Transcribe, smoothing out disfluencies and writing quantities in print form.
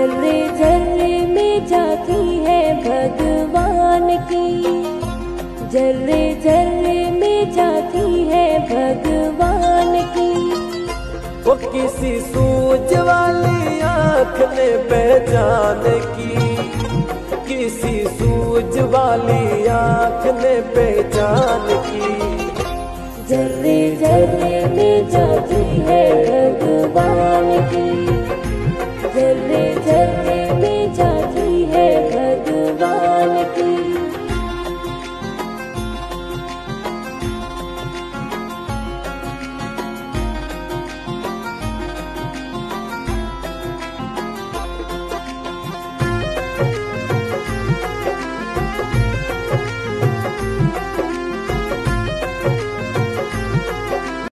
जर्रे जर्रे में झांकी है भगवान की, जर्रे जर्रे में झांकी है भगवान की। वो किसी सूझ वाली आँख ने पहचान की, किसी सूझ वाली आँख ने पहचान की। जर्रे जर्रे में झांकी